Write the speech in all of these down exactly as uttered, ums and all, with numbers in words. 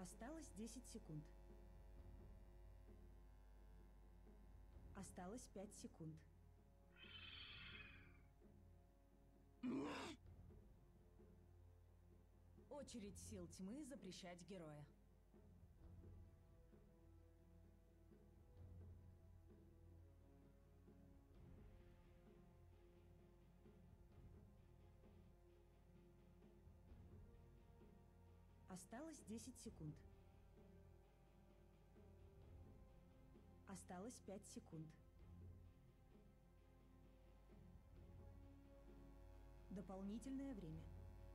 Осталось десять секунд. Осталось пять секунд. Очередь сил тьмы запрещать героя. Осталось десять секунд. Осталось пять секунд. Дополнительное время.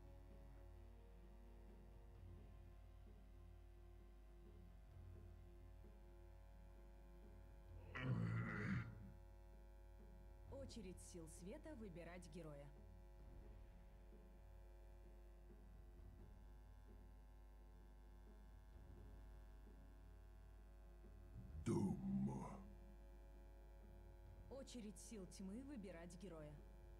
Очередь сил света выбирать героя. Дум. Очередь сил тьмы выбирать героя.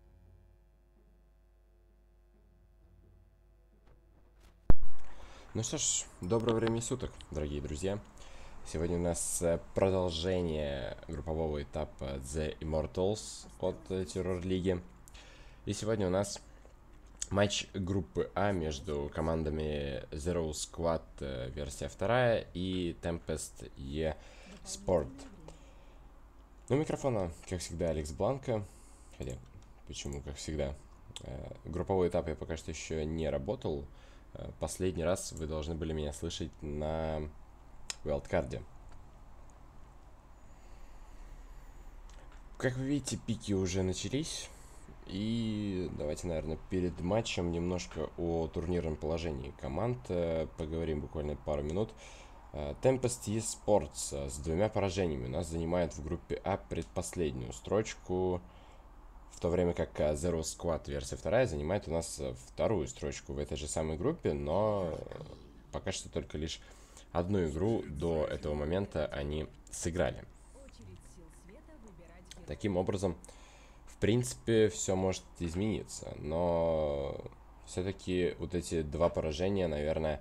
Ну что ж, доброго времени суток, дорогие друзья. Сегодня у нас продолжение группового этапа The Immortals от Terror League. И сегодня у нас матч группы А между командами Zero Squad версия вторая и Tempest eSport. Ну, у микрофона, как всегда, Алекс Бланко. Хотя, почему, как всегда. Групповой этап я пока что еще не работал. Последний раз вы должны были меня слышать на Wildcard. Как вы видите, пики уже начались. И давайте, наверное, перед матчем немножко о турнирном положении команд поговорим буквально пару минут. Tempest eSports с двумя поражениями у нас занимает в группе А предпоследнюю строчку, в то время как Zero Squad версия вторая занимает у нас вторую строчку в этой же самой группе, но пока что только лишь одну игру до этого момента они сыграли. Таким образом, в принципе, все может измениться, но все-таки вот эти два поражения, наверное,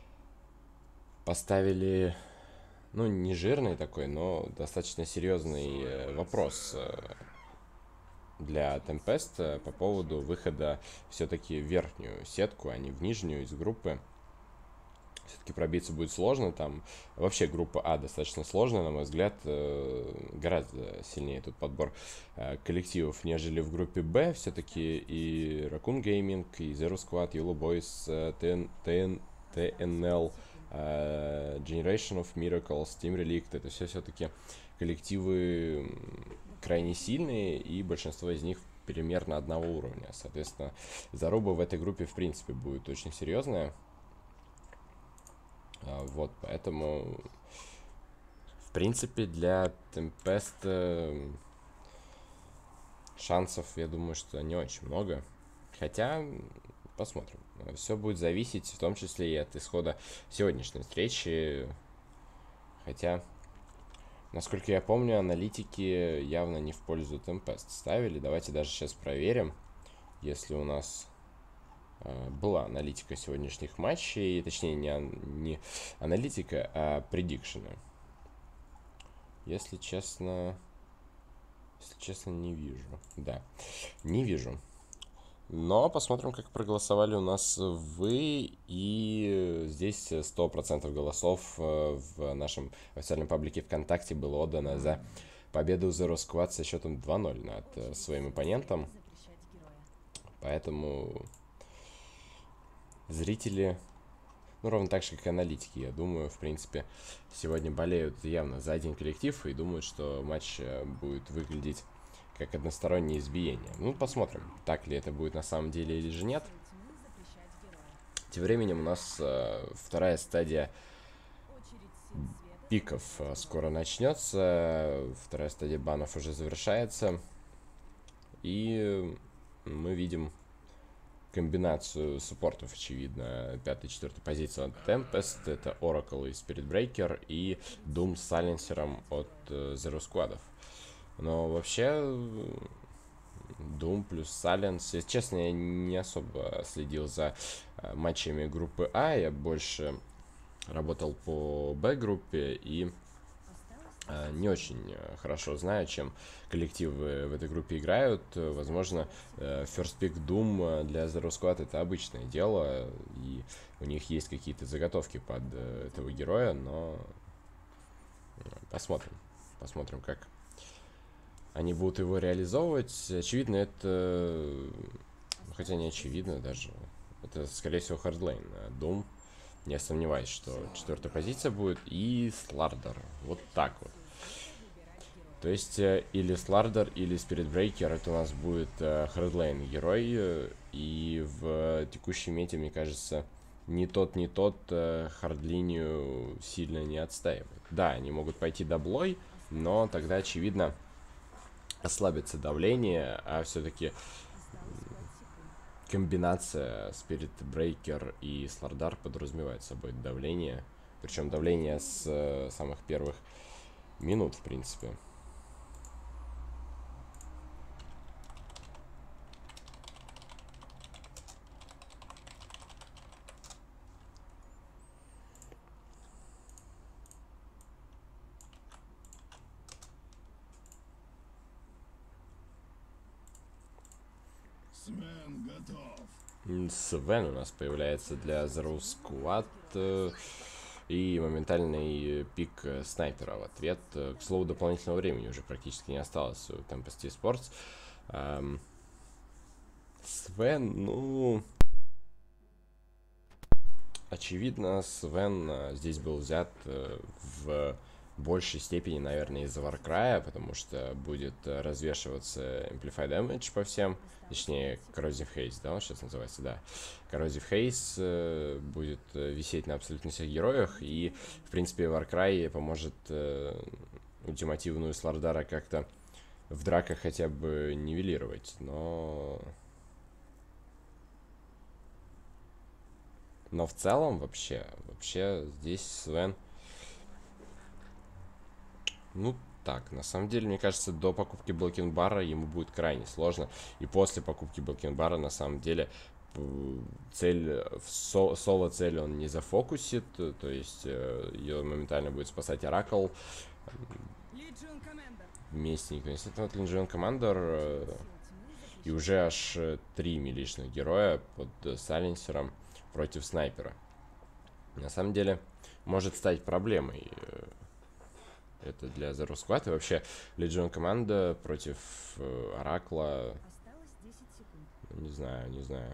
поставили, ну, не жирный такой, но достаточно серьезный вопрос для Tempest по поводу выхода все-таки в верхнюю сетку, а не в нижнюю из группы. Все-таки пробиться будет сложно, там вообще группа А достаточно сложная, на мой взгляд, гораздо сильнее тут подбор коллективов, нежели в группе Б. Все-таки и Raccoon Gaming, и Zero Squad, Yellow Boys, ти эн эл, Generation of Miracles, Team Relict, это все все-таки коллективы крайне сильные, и большинство из них примерно одного уровня. Соответственно, заруба в этой группе, в принципе, будет очень серьезная. Вот, поэтому, в принципе, для Tempest шансов, я думаю, что не очень много. Хотя, посмотрим. Все будет зависеть, в том числе и от исхода сегодняшней встречи. Хотя, насколько я помню, аналитики явно не в пользу Tempest ставили. Давайте даже сейчас проверим, если у нас была аналитика сегодняшних матчей, точнее не, не аналитика, а предикшены. Если честно, если честно, не вижу. Да, не вижу. Но посмотрим, как проголосовали у нас вы. И здесь сто процентов голосов в нашем официальном паблике ВКонтакте было отдано за победу Zero Squad со счетом два ноль над своим оппонентом. Поэтому зрители, ну, ровно так же, как и аналитики, я думаю, в принципе, сегодня болеют явно за один коллектив и думают, что матч будет выглядеть как одностороннее избиение. Ну, посмотрим, так ли это будет на самом деле или же нет. Тем временем у нас э, вторая стадия пиков скоро начнется. Вторая стадия банов уже завершается. И мы видим комбинацию суппортов, очевидно. Пятая и четвертая позиция от Tempest. Это Oracle и Spirit Breaker. И Doom с Silencer'ом от uh, Zero Squad'ов. Но вообще Doom плюс Silence, если честно, я не особо следил за uh, матчами группы А. Я больше работал по Б-группе и э, не очень хорошо знаю, чем коллективы в этой группе играют. Возможно, э, First Pick Doom для Zero Squad это обычное дело, и у них есть какие-то заготовки под э, этого героя, но посмотрим. Посмотрим, как они будут его реализовывать. Очевидно, это... Хотя не очевидно даже. Это, скорее всего, хардлейн. Doom. Не сомневаюсь, что четвертая позиция будет. И Слардер. Вот так вот. То есть, или Слардер, или Spirit Breaker. Это у нас будет хардлейн герой. И в текущей мете, мне кажется, ни тот, ни тот хардлинию сильно не отстаивает. Да, они могут пойти даблой, но тогда, очевидно, ослабится давление, а все-таки комбинация Spirit Breaker и Слардар подразумевает собой давление. Причем давление с э, самых первых минут, в принципе. Свен готов. Свен у нас появляется для Zero Squad. э, И моментальный пик снайпера в ответ. К слову, дополнительного времени уже практически не осталось у Tempest Esports. Эм, Свен, ну... Очевидно, Свен э, здесь был взят э, в большей степени, наверное, из-за Warcry, потому что будет э, развешиваться Amplify Damage по всем, точнее, Corrosive Haze, да, он сейчас называется, да. Corrosive Haze э, будет э, висеть на абсолютно всех героях, и, в принципе, Warcry поможет э, ультимативную Слардара как-то в драках хотя бы нивелировать, но... Но в целом, вообще, вообще, здесь Свен... Ну, так, на самом деле, мне кажется, до покупки Блокинбара ему будет крайне сложно. И после покупки Блокинбара, на самом деле, цель, в со соло-цель он не зафокусит. То есть, ее моментально будет спасать Оракл. Вместе никто не слышит. Вот Legion Commander. И уже аж три милишных героя под сайленсером против снайпера. На самом деле, может стать проблемой это для Zero Squad. И вообще, Legion команда против э, Оракла... Не знаю, не знаю.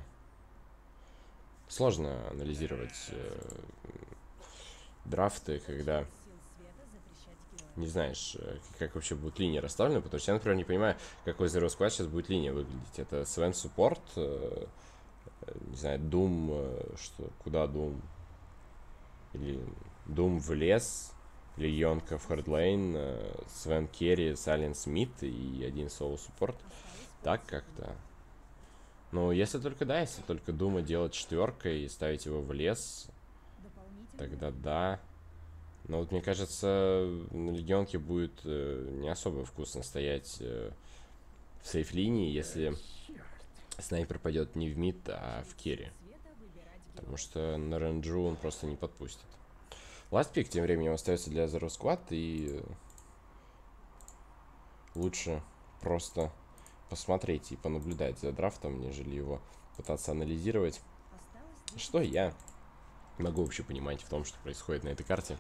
Сложно анализировать э, драфты, когда не знаешь, как вообще будет линия расставлена, потому что я, например, не понимаю, какой Zero Squad сейчас будет линия выглядеть. Это Свен Суппорт, э, не знаю, Doom, э, что, куда Doom? Или Doom в лес, Легионка в хардлейн, э, Свен Керри, Сайлент Смит и один соло суппорт. Так как-то. Ну, если только, да, если только Дума делать четверкой и ставить его в лес, тогда да. Но вот мне кажется, на Легионке будет э, не особо вкусно стоять э, в сейф-линии, если снайпер пойдет не в мид, а в керри. Потому что на ренджу он просто не подпустит. Last Pick тем временем остается для Zero Squad, и лучше просто посмотреть и понаблюдать за драфтом, нежели его пытаться анализировать. Что я могу вообще понимать в том, что происходит на этой карте.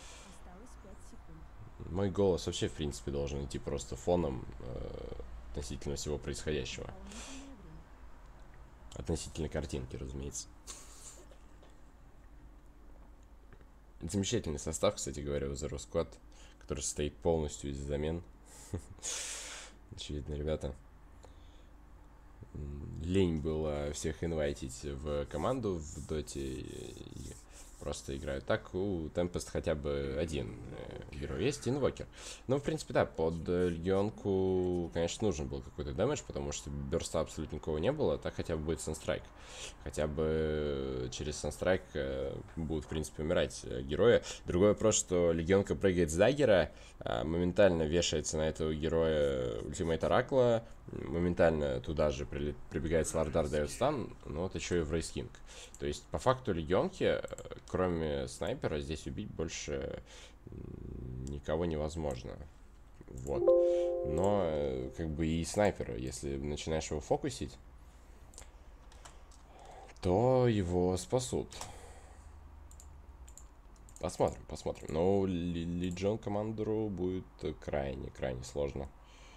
Мой голос вообще, в принципе, должен идти просто фоном э, относительно всего происходящего. Относительно картинки, разумеется. Замечательный состав, кстати говоря, у Zero Squad, который состоит полностью из замен. Очевидно, ребята. Лень было всех инвайтить в команду в доте и просто играют так. У Tempest хотя бы один герой есть, инвокер. Но, в принципе, да, под Легионку, конечно, нужен был какой-то дэмэдж, потому что бёрста абсолютно никого не было, так хотя бы будет Санстрайк. Хотя бы через Санстрайк будут, в принципе, умирать герои. Другой вопрос, что Легионка прыгает с даггера, моментально вешается на этого героя ультимейт Оракла, моментально туда же при, прибегает Слардар, дает стан, но вот еще и в Рейс Кинг. То есть, по факту, легионки, кроме снайпера, здесь убить больше никого невозможно. Вот. Но, как бы, и снайпера, если начинаешь его фокусить, то его спасут. Посмотрим, посмотрим. Но Легион командору будет крайне, крайне сложно.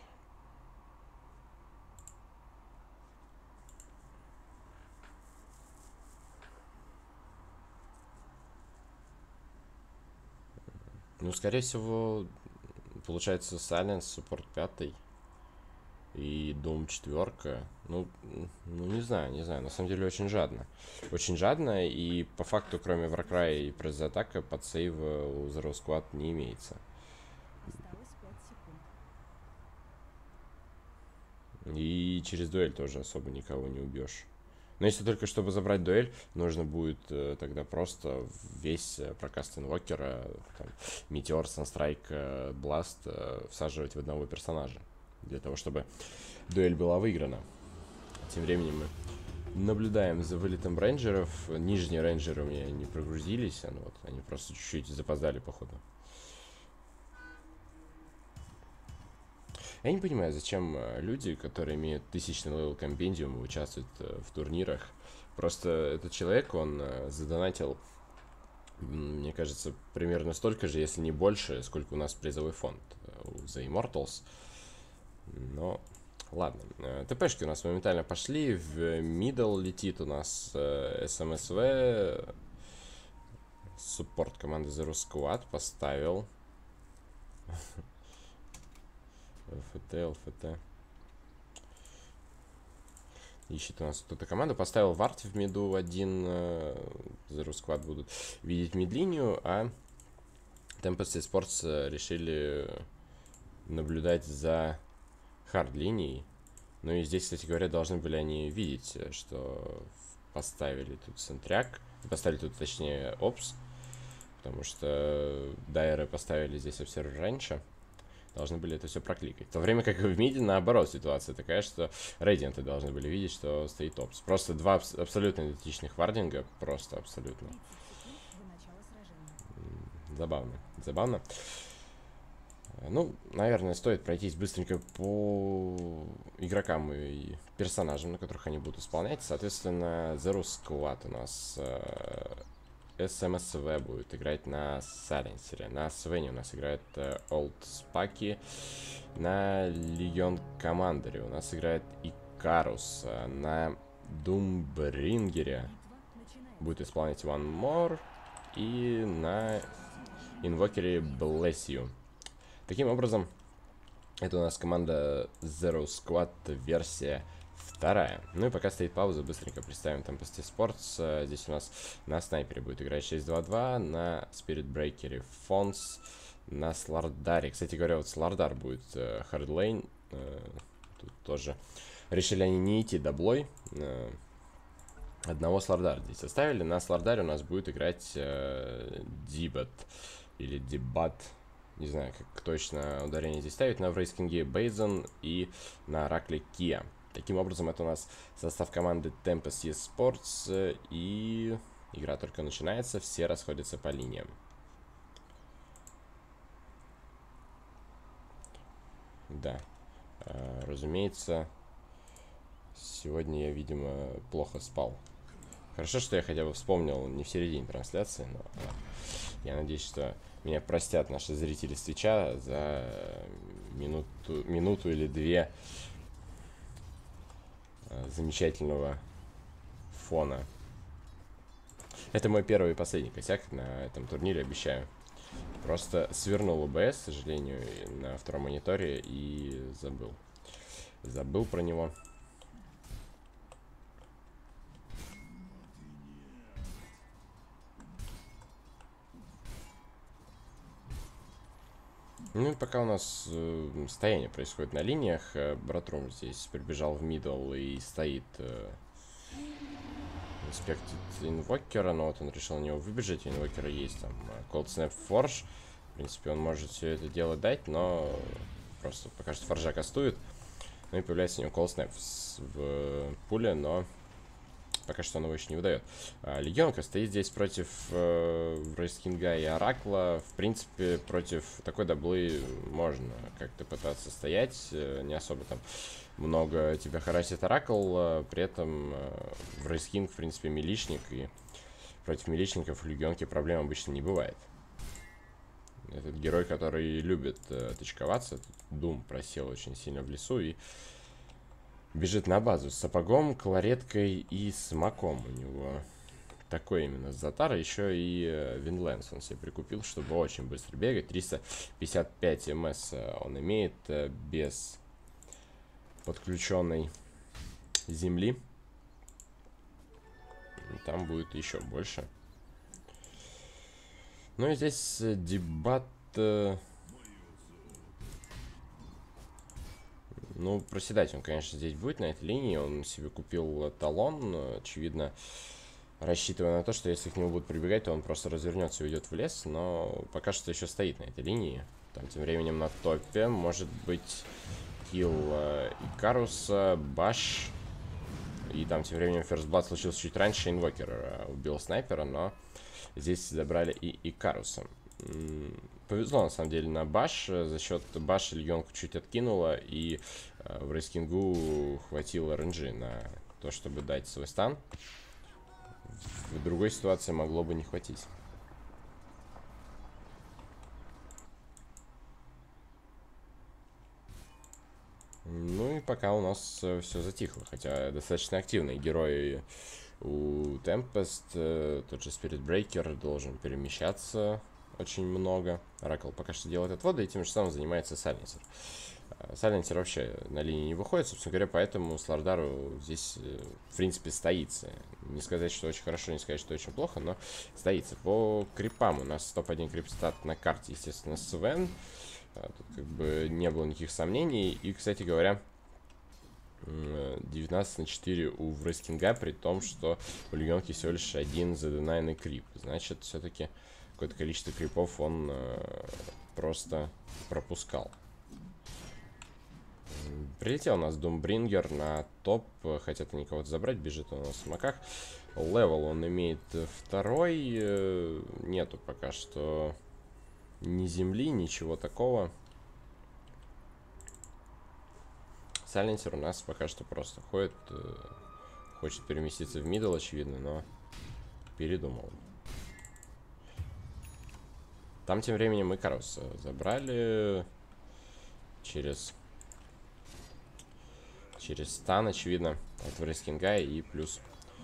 Ну, скорее всего, получается Silence, суппорт пятый и Doom четверка. Ну, ну, не знаю, не знаю. На самом деле очень жадно. Очень жадно, и по факту, кроме Warcry и Пресс-атака, под сейв у Zero Squad не имеется. Осталось пять секунд. И через дуэль тоже особо никого не убьешь. Но если только чтобы забрать дуэль, нужно будет э, тогда просто весь э, прокаст инвокера, там, Метеор, Санстрайк, э, Бласт э, всаживать в одного персонажа. Для того, чтобы дуэль была выиграна. Тем временем мы наблюдаем за вылетом рейнджеров. Нижние рейнджеры у меня не прогрузились, ну, вот, они просто чуть-чуть запоздали, походу. Я не понимаю, зачем люди, которые имеют тысячный левел компендиум, участвуют в турнирах. Просто этот человек, он задонатил, мне кажется, примерно столько же, если не больше, сколько у нас призовой фонд у The Immortals. Но, ладно. ТПшки у нас моментально пошли. В мидл летит у нас эс эм эс ви. Суппорт команды Zero Squad поставил. ЛФТ, ЛФТ. Ищет у нас кто-то команду. Поставил Варт в миду один. Zero Squad будут видеть мид-линию, а Tempest Esports решили наблюдать за хард-линией. Ну и здесь, кстати говоря, должны были они видеть, что поставили тут центряк. Поставили тут, точнее, опс. Потому что дайеры поставили здесь обсервер раньше. Должны были это все прокликать. В то время как в миде, наоборот, ситуация такая, что Рейдианты должны были видеть, что стоит опс. Просто два абс абсолютно идентичных вардинга. Просто абсолютно. Забавно. Забавно. Ну, наверное, стоит пройтись быстренько по игрокам и персонажам, на которых они будут исполнять. Соответственно, Zero Squad у нас эс эм эс ви будет играть на Сайленсере. На Свене у нас играет Old Spacky. На Легион Командоре у нас играет Икарус. На Думбрингере будет исполнять One More. И на Инвокере Bless You. Таким образом, это у нас команда Zero Squad версия вторая. Ну и пока стоит пауза, быстренько представим Tempest Esports. Здесь у нас на снайпере будет играть шесть два два, на Spirit Breaker Фонс, на Слардаре. Кстати говоря, вот Слардар будет хардлейн. Тут тоже решили они не идти даблой. Одного Слардара здесь оставили. На Слардаре у нас будет играть Дибат или Дибат. Не знаю, как точно ударение здесь ставить. На Врейскинге Бейзен и на Оракле Кия. Таким образом, это у нас состав команды Tempest Esports. И игра только начинается, все расходятся по линиям. Да, разумеется, сегодня я, видимо, плохо спал. Хорошо, что я хотя бы вспомнил не в середине трансляции, но я надеюсь, что меня простят наши зрители с Твича за минуту, минуту или две замечательного фона. Это мой первый и последний косяк на этом турнире, обещаю. Просто свернул о бэ эс, к сожалению, на втором мониторе и забыл. Забыл про него. Ну и пока у нас э, стояние происходит на линиях, э, Братрум здесь прибежал в мидл и стоит э, инспектит инвокера, но вот он решил на него выбежать, у инвокера есть там Cold Snap Forge, в принципе он может все это дело дать, но просто пока что форжа кастует. Ну и появляется у него Cold Snap в пуле, но пока что он его еще не выдает. Легионка стоит здесь против э, Рейскинга и Оракла. В принципе, против такой даблы можно как-то пытаться стоять. Не особо там много тебя харасит Оракл. При этом э, Рейскинг, в принципе, милишник. И против милишников в Легионке проблем обычно не бывает. Этот герой, который любит э, точковаться. Дум просел очень сильно в лесу и бежит на базу с сапогом, клареткой и с маком. У него такой именно Затара. Еще и э, Винлэнс он себе прикупил, чтобы очень быстро бегать. триста пятьдесят пять МС он имеет э, без подключенной земли. Там будет еще больше. Ну и здесь дебат. Э, ну, проседать он, конечно, здесь будет на этой линии. Он себе купил талон, очевидно, рассчитывая на то, что если к нему будут прибегать, то он просто развернется и уйдет в лес. Но пока что еще стоит на этой линии. Там тем временем на топе может быть килл э, Икаруса, Баш. И там тем временем First Blood случился чуть раньше. Инвокер э, убил снайпера, но здесь забрали и Икаруса. Повезло, на самом деле, на Баш. За счет Баша Легионку чуть откинула, и э, в Рейскингу хватило эр эн джи на то, чтобы дать свой стан. В другой ситуации могло бы не хватить. Ну и пока у нас э, все затихло, хотя достаточно активные герои у Tempest, э, тот же Spirit Breaker должен перемещаться очень много. Оракл пока что делает отводы, и тем же самым занимается Сайленсер. Сайленсер вообще на линии не выходит, собственно говоря, поэтому Слардару здесь, э, в принципе, стоится. Не сказать, что очень хорошо, не сказать, что очень плохо, но стоится. По крипам у нас топ один крипстат на карте, естественно, Свен. Тут как бы не было никаких сомнений. И, кстати говоря, девятнадцать на четыре у Врейскинга, при том, что у Легионки всего лишь один заденайный крип. Значит, все-таки какое-то количество крипов он э, просто пропускал. Прилетел у нас Думбрингер на топ. Хотят они кого-то забрать, бежит он у нас в маках. Левел он имеет второй. Э, нету пока что ни земли, ничего такого. Сайленсер у нас пока что просто ходит. Э, хочет переместиться в мидл, очевидно, но передумал. Там тем временем Икарус забрали через через стан, очевидно, от Врейскинга, и плюс,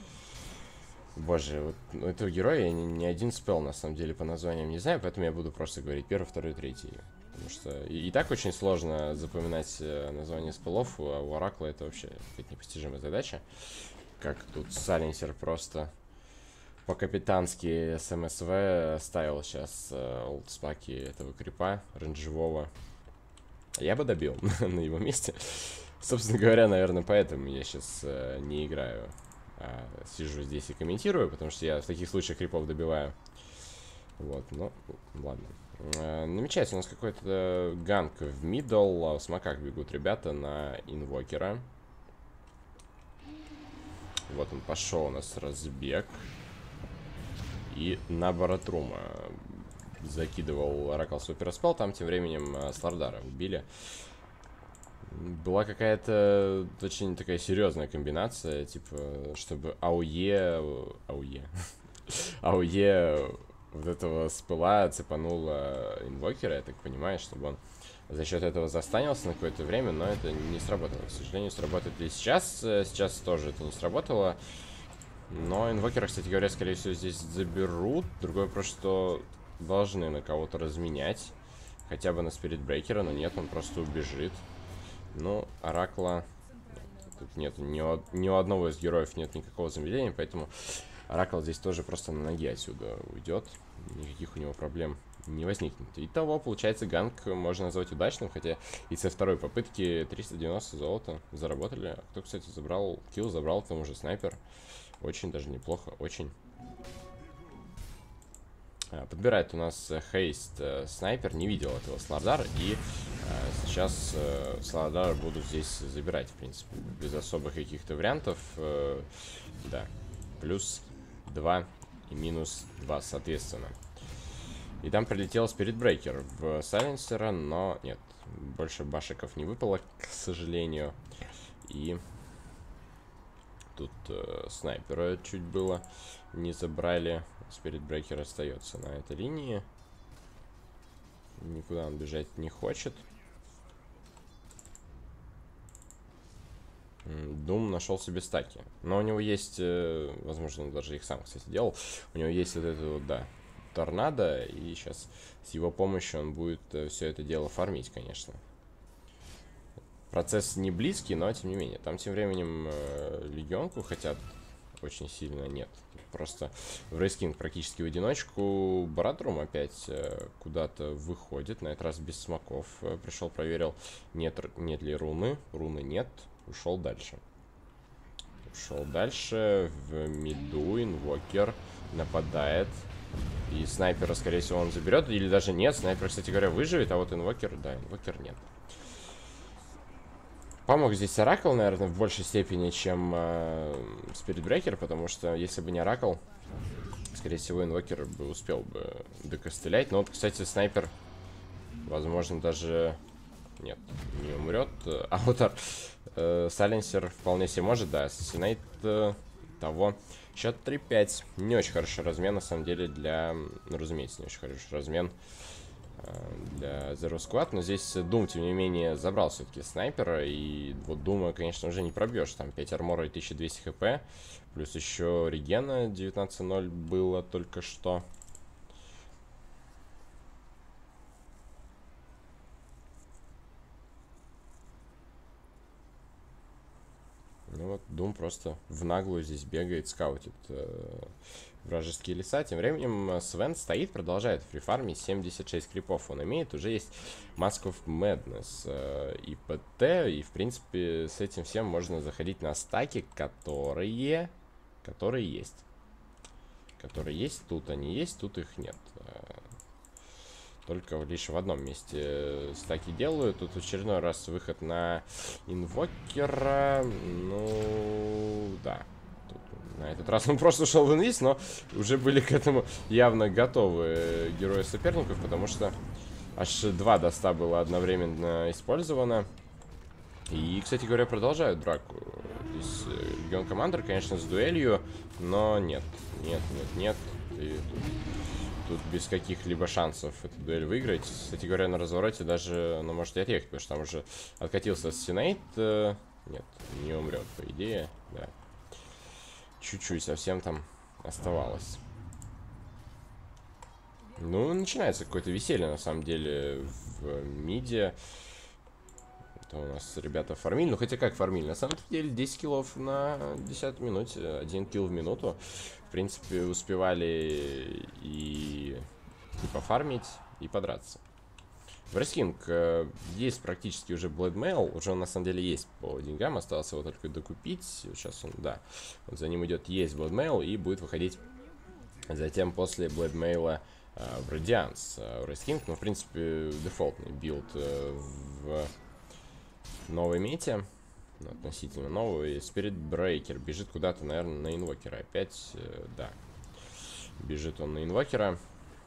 боже, вот у этого героя я ни, ни один спел на самом деле по названиям не знаю, поэтому я буду просто говорить первый, второй, третий, потому что и, и так очень сложно запоминать название спелов, а у Оракла это вообще какая-то непостижимая задача. Как тут Сайленсер просто по-капитански с эм эс ви ставил сейчас э, олдспаки этого крипа рейнджевого. Я бы добил на его месте. Собственно говоря, наверное, поэтому я сейчас э, не играю, а сижу здесь и комментирую, потому что я в таких случаях крипов добиваю. Вот, ну, ладно. Э, намечается у нас какой-то ганк в мидл, а в смоках бегут ребята на инвокера. Вот он пошел у нас разбег. И на Баратрума закидывал Оракл Суперспел. Там тем временем Слардара убили. Была какая-то очень такая серьезная комбинация. Типа, чтобы АОЕ... АОЕ... АОЕ вот этого спыла цепанула инвокера, я так понимаю, чтобы он за счет этого застанился на какое-то время, но это не сработало. К сожалению, сработает ли сейчас? Сейчас тоже это не сработало. Но инвокера, кстати говоря, скорее всего, здесь заберут. Другой вопрос, что должны на кого-то разменять. Хотя бы на Spirit Breaker, но нет, он просто убежит. Ну, Оракла... Тут нет, ни у, ни у одного из героев нет никакого замедления, поэтому Оракл здесь тоже просто на ноги отсюда уйдет. Никаких у него проблем не возникнет. Итого, получается, ганк можно назвать удачным, хотя и со второй попытки триста девяносто золота заработали. А кто, кстати, забрал килл, забрал к тому же снайпер. Очень даже неплохо, очень. Подбирает у нас Хейст снайпер, не видел этого Сладар, и сейчас Сладар будут здесь забирать, в принципе, без особых каких-то вариантов. Да, плюс два и минус два, соответственно. И там прилетел Спиритбрейкер в Сайленсера, но нет, больше башиков не выпало, к сожалению. И тут э, снайпера чуть было не забрали. Спиритбрейкер остается на этой линии. Никуда он бежать не хочет. Дум нашел себе стаки. Но у него есть, э, возможно, он даже их сам, кстати, делал. У него есть вот это вот, да, торнадо. И сейчас с его помощью он будет э, все это дело фармить, конечно. Процесс не близкий, но тем не менее. Там тем временем э, легионку хотят очень сильно, нет. Просто в Рейскинг практически в одиночку. Барадрум опять э, куда-то выходит. На этот раз без смоков. Э, пришел, проверил, нет, нет ли руны. Руны нет. Ушел дальше. Ушел дальше. В миду инвокер нападает. И снайпера, скорее всего, он заберет. Или даже нет. Снайпер, кстати говоря, выживет. А вот инвокер, да, инвокер нет. Помог здесь Оракл, наверное, в большей степени, чем э, Спиритбрейкер, потому что если бы не Оракл, скорее всего, инвокер бы успел бы докостылять. Но вот, кстати, снайпер, возможно, даже... Нет, не умрет. А вот э, Сайленсер вполне себе может, да, ассасинейт э, того. Счет три пять. Не очень хороший размен, на самом деле, для... Ну, разумеется, не очень хороший размен для Zero Squad, но здесь Дум, тем не менее, забрал все-таки снайпера, и вот Дума, конечно, уже не пробьешь, там пять армора и тысяча двести хп, плюс еще регена девятнадцать ноль было только что. Ну вот, Дум просто в наглую здесь бегает, скаутит э, вражеские леса. Тем временем Свен стоит, продолжает фрифармить. семьдесят шесть крипов он имеет. Уже есть Mask of Madness э, и ПТ. И, в принципе, с этим всем можно заходить на стаки, которые... Которые есть. Которые есть. Тут они есть, тут их нет. Только лишь в одном месте стаки делают. Тут в очередной раз выход на инвокера. Ну, да. Тут, на этот раз он просто ушел в инвиз, но уже были к этому явно готовы герои соперников, потому что аж два доста было одновременно использовано. И, кстати говоря, продолжают драку. Здесь Легион Командер, конечно, с дуэлью, но нет. Нет, нет, нет. И тут... Тут без каких-либо шансов эту дуэль выиграть. Кстати говоря, на развороте даже, ну, может и отъехать, потому что там уже откатился Ассасинейт. Нет, не умрет, по идее, да. Чуть-чуть совсем там оставалось. Ну, начинается какое-то веселье, на самом деле, в миде. Это у нас ребята фармили. Ну, хотя как фармили? На самом деле, десять киллов на десятой минуте. Один килл в минуту. В принципе, успевали и, и пофармить, и подраться. В Рейскинг э, есть практически уже Bloodmail. Уже он, на самом деле, есть по деньгам. Осталось его только докупить. Сейчас он, да, вот за ним идет есть Bloodmail. И будет выходить затем после Bloodmail э, в Radiance. Э, в Рейскинг, ну, в принципе, дефолтный билд э, в... новой мете, относительно новый. Спиритбрейкер бежит куда-то, наверное, на инвокера. Опять, э, да. Бежит он на инвокера.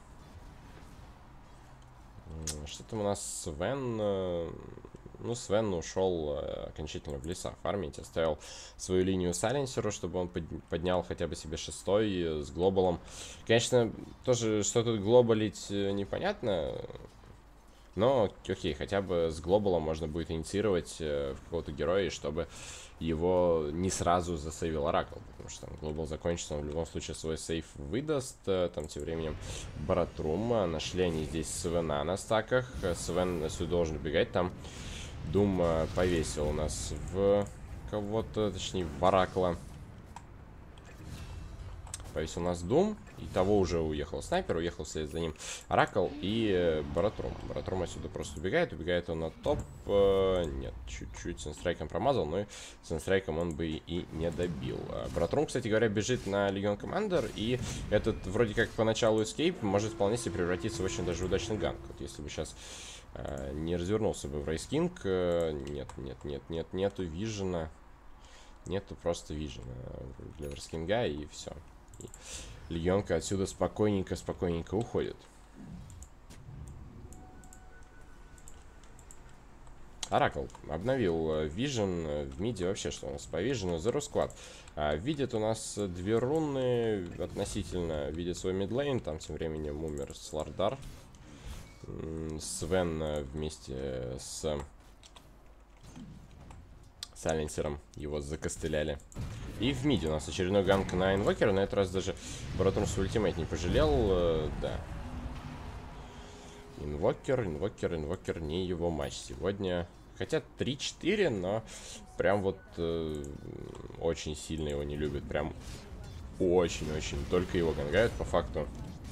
Что там у нас Свен? Э, ну, Свен ушел э, окончательно в леса фармить. Оставил свою линию Сайленсеру, чтобы он под, поднял хотя бы себе шестой э, с глобалом. Конечно, тоже что тут глобалить э, непонятно. Но, окей, хотя бы с глобалом можно будет инициировать э, какого-то героя, чтобы его не сразу засейвил Оракл. Потому что там глобал закончится, он в любом случае свой сейф выдаст. Э, там тем временем Баратрум. Нашли они здесь Свена на стаках. Свен сюда должен убегать. Там Дум э, повесил у нас в кого-то, точнее в Оракла. повесил у нас Дум. И того уже уехал снайпер, уехал вслед за ним Оракл и Баратрум. Баратрум отсюда просто убегает, убегает он на топ. Нет, чуть-чуть Сенстрайком промазал, но и Сенстрайком он бы и не добил. Баратрум, кстати говоря, бежит на Легион Командер, и этот вроде как поначалу эскейп может вполне себе превратиться в очень даже удачный ганк. Вот если бы сейчас э, не развернулся бы в Рейскинг, э, нет, нет, нет, нет, нету вижена, нету просто вижена для Рейскинга, и все. И Легионка отсюда спокойненько-спокойненько уходит. Оракл обновил Vision в миде. Вообще, что у нас по Vision? Zero Squad. А, видит у нас две руны относительно. Видит свой мидлейн. Там тем временем умер Слардар. Свен вместе с Сайленсером его закостыляли. И в миде у нас очередной ганк на инвокера. На этот раз даже Баратрум свой ультимейт не пожалел. Да. Инвокер, инвокер, инвокер не его матч сегодня. Хотя три-четыре, но прям вот э, очень сильно его не любят. Прям очень-очень. Только его гангают по факту.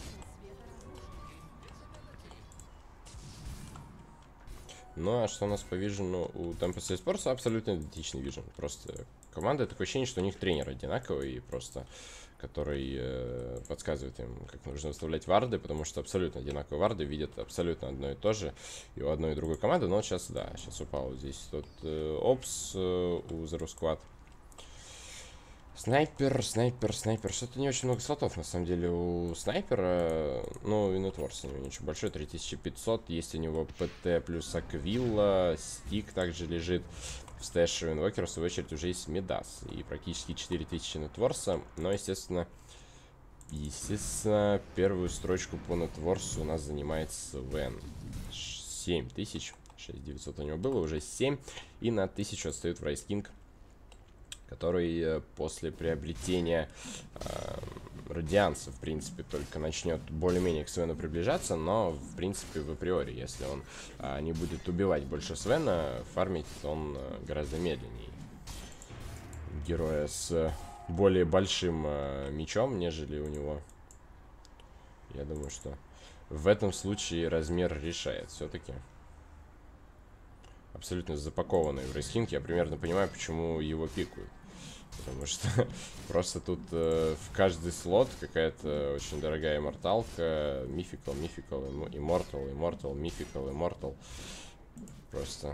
Ну, а что у нас по вижену у Tempest Esports? Абсолютно идентичный вижен. Просто команда, такое ощущение, что у них тренер одинаковый, и просто который э, подсказывает им, как нужно выставлять варды, потому что абсолютно одинаковые варды видят абсолютно одно и то же и у одной и другой команды. Но вот сейчас, да, сейчас упал здесь тот э, опс э, у Zero Squad. Снайпер, снайпер, снайпер. Что-то не очень много слотов, на самом деле, у снайпера. Ну, и нетворс у него не очень большой, три тысячи пятьсот. Есть у него ПТ плюс Аквилла. Стик также лежит. В стэше у инвокера, в свою очередь, уже есть Медас. И практически четыре тысячи нетворса. Но, естественно, естественно, первую строчку по нетворсу у нас занимает Свен. семь тысяч. шесть тысяч девятьсот у него было, уже семь. И на тысячу отстает в Райскинг, который после приобретения э, Радианса, в принципе, только начнет более-менее к Свену приближаться, но, в принципе, в априори, если он э, не будет убивать больше Свена, фармить он э, гораздо медленнее героя с более большим э, мечом, нежели у него. Я думаю, что в этом случае размер решает все-таки. Абсолютно запакованный в Рейскинг, я примерно понимаю, почему его пикают. Потому что просто тут э, в каждый слот какая-то очень дорогая имморталка. Мификал, мификал, иммортал, иммортал, мификал, иммортал. Просто.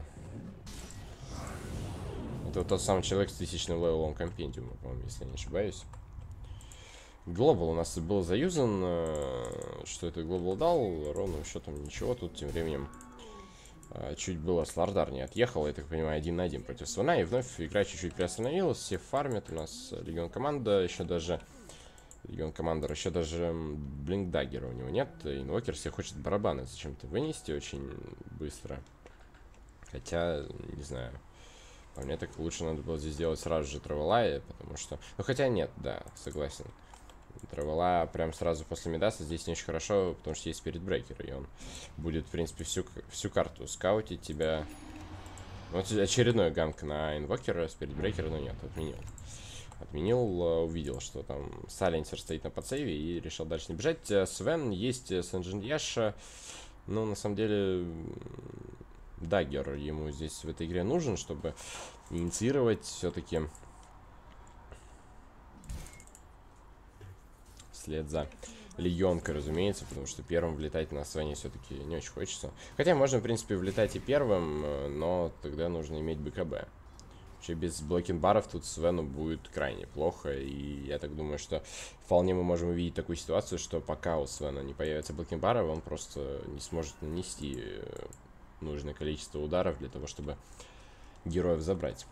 Это вот тот самый человек с тысячным левелом компендиума, по-моему, если я не ошибаюсь. Глобал у нас был заюзан. Э, что это Глобал дал? Ровным счетом ничего. Тут тем временем чуть было Слардар не отъехал, я так понимаю, один на один против Свена, и вновь игра чуть-чуть приостановилась, все фармят, у нас Легион Команда, еще даже Легион Командер, еще даже Блинк Даггера у него нет, инвокер себе хочет барабаны зачем-то вынести очень быстро, хотя, не знаю, по мне так лучше надо было здесь сделать сразу же Травелая, потому что, ну хотя нет, да, согласен. Травела прям сразу после Медаса здесь не очень хорошо, потому что есть Спиритбрейкер, и он будет, в принципе, всю, всю карту скаутить тебя. Вот очередной ганк на инвокера, Спиритбрейкера, но нет, отменил. Отменил, увидел, что там Сайленсер стоит на подсейве и решил дальше не бежать. Свен, есть Сэнджин-Яша, но на самом деле Даггер ему здесь в этой игре нужен, чтобы инициировать все-таки вслед за Легионкой, разумеется, потому что первым влетать на Свене все-таки не очень хочется. Хотя можно, в принципе, влетать и первым, но тогда нужно иметь БКБ. Вообще без блокинг-баров тут Свену будет крайне плохо, и я так думаю, что вполне мы можем увидеть такую ситуацию, что пока у Свена не появится блокинг-баров, он просто не сможет нанести нужное количество ударов для того, чтобы героев забрать.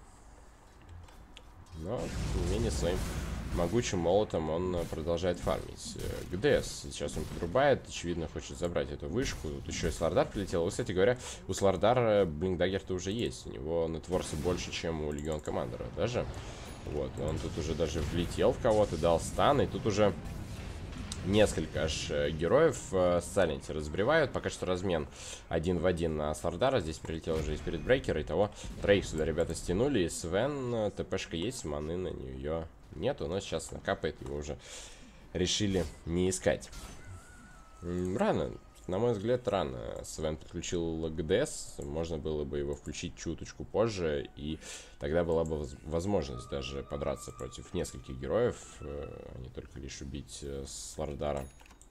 Но, тем не менее, своим могучим молотом он продолжает фармить. ГДС сейчас он подрубает, очевидно, хочет забрать эту вышку. Тут еще и Слардар прилетел. И, кстати говоря, у Слардара Блинк-Даггер-то уже есть. У него нетворсы больше, чем у Легион Командера даже. Вот, он тут уже даже влетел в кого-то, дал стан. И тут уже несколько аж героев с Сайленсера разбивают. Пока что размен один в один на Слардара. Здесь прилетел уже из Спиритбрейкера. Итого троих сюда ребята стянули. И Свен, ТПшка есть, маны на нее нету. Но сейчас накапает, его уже решили не искать. Рано. На мой взгляд, рано Свен подключил к ДС, можно было бы его включить чуточку позже, и тогда была бы возможность даже подраться против нескольких героев, а не только лишь убить Слардара.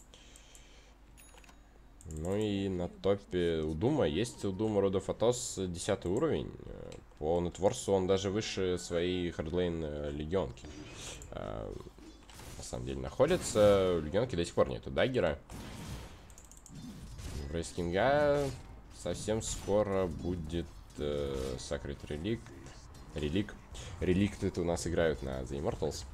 Ну и на топе у Дума есть у Дума Родофотос десятый уровень, по нетворсу он даже выше своей хардлейн легионки. На самом деле находится, у легионки до сих пор нету даггера. Рейскинга совсем скоро будет э, Sacred Relic. Релик. Реликты у нас играют на The Immortals.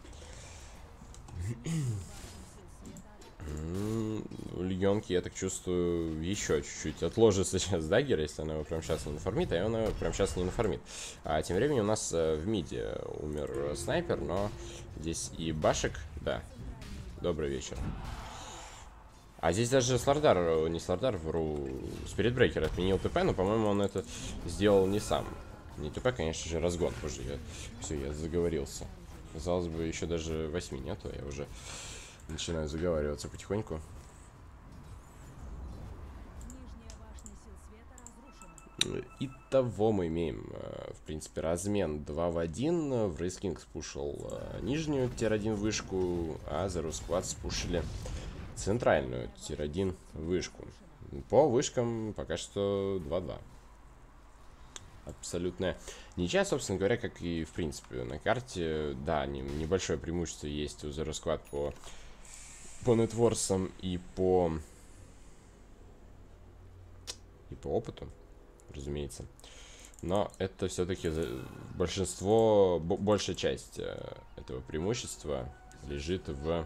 У легионки, я так чувствую, еще чуть-чуть отложится сейчас даггер, если она его прямо сейчас не нафармит, а она его прямо сейчас не нафармит. А тем временем у нас в миде умер снайпер, но здесь и Башек, да. Добрый вечер. А здесь даже Слардар, не Слардар, вру, Спиритбрейкер отменил ТП, но, по-моему, он это сделал не сам. Не ТП, конечно же, разгон позже. Я, все, я заговорился. Казалось бы, еще даже восьми нету, я уже начинаю заговариваться потихоньку. Итого мы имеем, в принципе, размен два в один. В Race King спушил нижнюю тир один вышку, а Zero Squad спушили центральную тир один вышку. По вышкам пока что два-два. Абсолютная ничья, собственно говоря, как и в принципе на карте. Да, не, небольшое преимущество есть у Zero Squad по, по нетворсам и по и по опыту, разумеется. Но это все-таки большинство, большая часть этого преимущества лежит в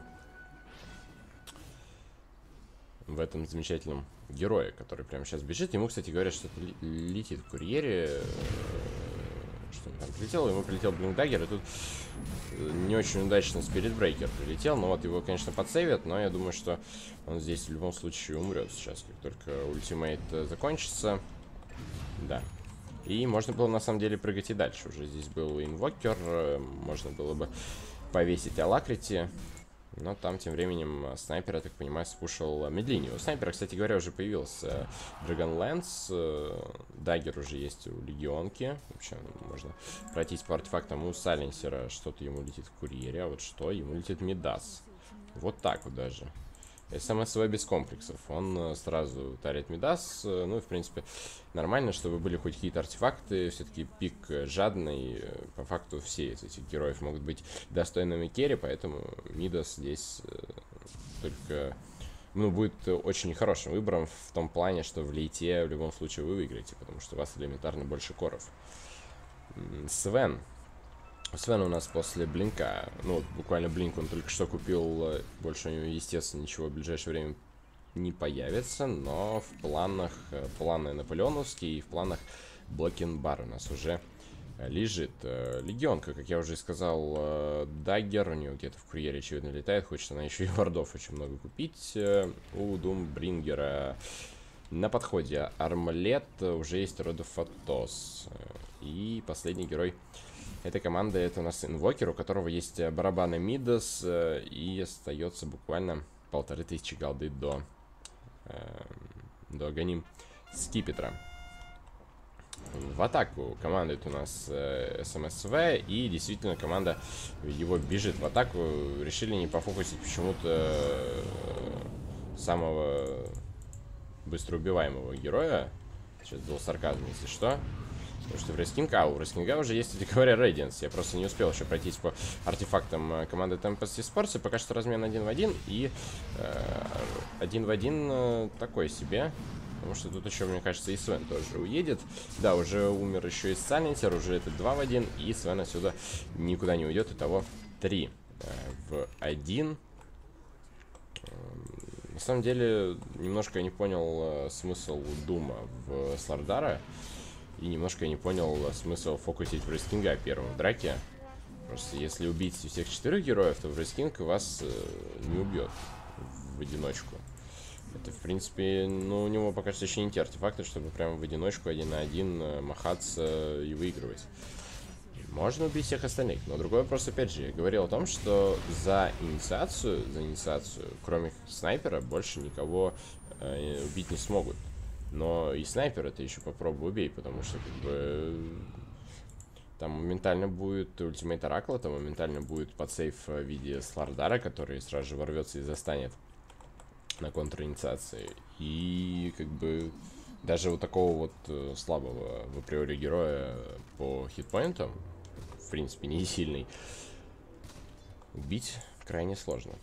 в этом замечательном герое, который прямо сейчас бежит. Ему, кстати говоря, что-то летит в курьере. Что он там прилетел? Ему прилетел блинкдаггер, и тут не очень удачно Спиритбрейкер прилетел. Но вот его, конечно, подсейвят, но я думаю, что он здесь в любом случае умрет сейчас, как только ультимейт закончится. Да. И можно было, на самом деле, прыгать и дальше. Уже здесь был инвокер, можно было бы повесить Алакрити. Но там тем временем снайпер, я так понимаю, спушил медлинию. У снайпера, кстати говоря, уже появился Dragonlance. Даггер уже есть у легионки. Вообще, можно пройтись по артефактам. У Сайленсера что-то ему летит в курьере. А вот что? Ему летит Мидас. Вот так вот даже. СМСВ без комплексов. Он сразу тарит Мидас. Ну и, в принципе, нормально, чтобы были хоть какие-то артефакты. Все-таки пик жадный. По факту все из этих героев могут быть достойными керри, поэтому Мидас здесь только, ну, будет очень хорошим выбором в том плане, что в лейте в любом случае вы выиграете, потому что у вас элементарно больше коров. Свен. Свен у нас после блинка, ну вот буквально блинк он только что купил, больше у него, естественно, ничего в ближайшее время не появится, но в планах, планы наполеоновские и в планах Блокинбар у нас уже лежит. Легионка, как я уже сказал, даггер, у нее где-то в курьере, очевидно, летает, хочет она еще и вардов очень много купить. У Думбрингера на подходе Армлет, уже есть Родофотос. И последний герой этой команды — это у нас инвокер, у которого есть барабаны Мидас, и остается буквально полторы тысячи голды до, э, до Аганим Скипетра. В атаку командует у нас э, СМСВ, и действительно команда его бежит в атаку. Решили не пофокусить почему-то э, самого быстроубиваемого героя. Сейчас был сарказм, если что. Потому что в Рейскинг, а у Рейскинга уже есть, кстати говоря, Radiance. Я просто не успел еще пройтись по артефактам команды Tempest Esports. Пока что размен один в один. И э, один в один э, такой себе. Потому что тут еще, мне кажется, и Свен тоже уедет. Да, уже умер еще и Сайленсер. Уже это два в один. И Свен отсюда никуда не уйдет. Итого три в один. На самом деле, немножко я не понял смысл Дума в Слардара. И немножко я не понял смысл фокусить в Рейскинга первым в драке. Просто если убить всех четырех героев, то в Рейскинг вас э, не убьет. в одиночку. Это, в принципе, ну, у него пока что еще не те артефакты, чтобы прямо в одиночку один на один махаться и выигрывать. Можно убить всех остальных, но другой вопрос, опять же, я говорил о том, что за инициацию, за инициацию, кроме снайпера, больше никого э, убить не смогут. Но и снайпера ты еще попробуй убей, потому что, как бы, там моментально будет ультимейт Оракла, там моментально будет подсейв в виде Слардара, который сразу же ворвется и застанет на контр-инициации. И, как бы, даже вот такого вот э, слабого в априори героя по хитпоинтам, в принципе, не сильный, убить крайне сложно.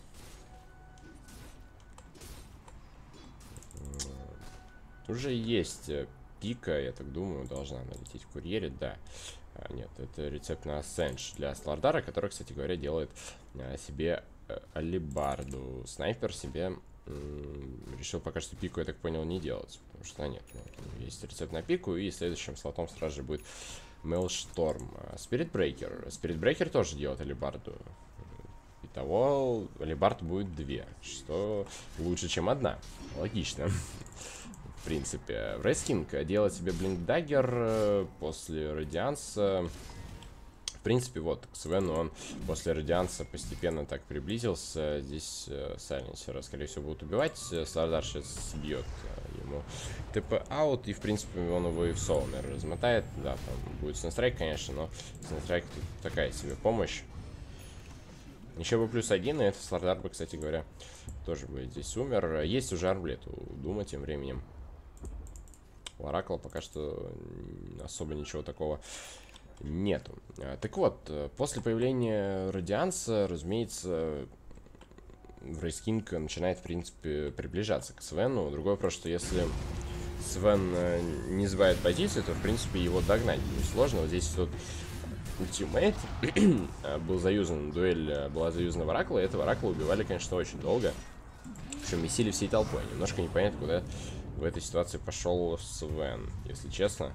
Уже есть пика, я так думаю, должна налететь в курьере, да. А, нет, это рецепт на Сенж для Слардара, который, кстати говоря, делает а, себе а, алебарду. Снайпер себе решил пока что пику, я так понял, не делать, потому что нет, ну, есть рецепт на пику, и следующим слотом сразу же будет Мейлшторм. Спирит Брейкер. Спирит Брейкер тоже делает алебарду. Итого алебард будет две, что лучше, чем одна. Логично. В принципе. Рейскинг делает себе Блинк Даггер после Радианса. В принципе, вот, к Свену он после Радианса постепенно так приблизился. Здесь э, Сайленсера, скорее всего, будут убивать. Слардар сейчас бьет э, ему ТП аут. И, в принципе, он его и в соло, наверное, размотает. Да, там будет Санстрайк, конечно, но Санстрайк тут такая себе помощь. Еще бы плюс один, и это Слардар бы, кстати говоря, тоже бы здесь умер. Есть уже армлет у Дума тем временем. У Оракла пока что особо ничего такого нету. Так вот, после появления Радианса, разумеется, Рейскинг начинает, в принципе, приближаться к Свену. Другой вопрос, что если Свен не сбавит позицию, то, в принципе, его догнать несложно. Вот здесь вот ультимейт был заюзан, дуэль была заюзана в Оракла, и этого Оракла убивали, конечно, очень долго. Причем месили всей толпой. Немножко непонятно, куда в этой ситуации пошел Свен, если честно.